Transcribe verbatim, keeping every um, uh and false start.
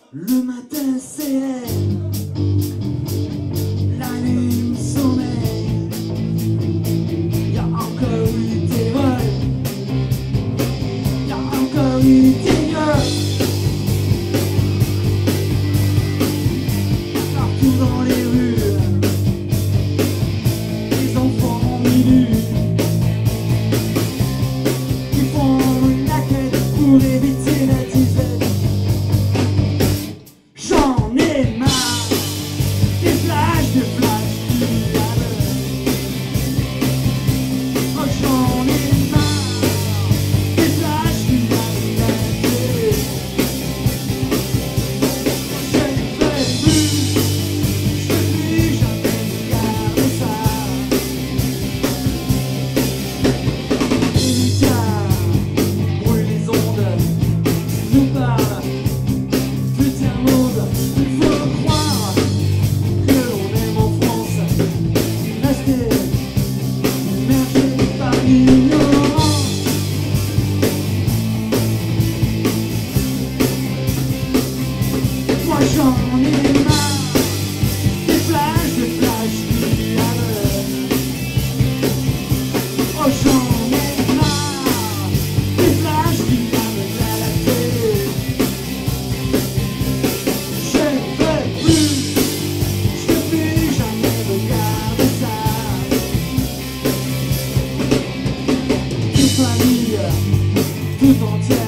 Le matin s'élève, la nuit sommeille. Y a encore eu des vols, y a encore eu des gueules. Partout dans les rues, les enfants minus qui font la quête pour éviter la disette. J'en ai marre des flashs, des flashs qui aveuglent. Oh, j'en ai marre des flashs qui aveuglent. Je ne veux plus, je ne veux plus jamais regarder ça. Les médias brûlent les ondes, nous parlent du tiers-monde. Il faut croire que l'on aime en France rester immergé par l'ignorance. Moi j'en ai marre des flashs, des flashs qui aveuglent. Oh, j'en ai marre des flashs qui aveuglent à la télé. Je ne veux plus, je ne veux plus jamais regarder ça. Une famille tout entière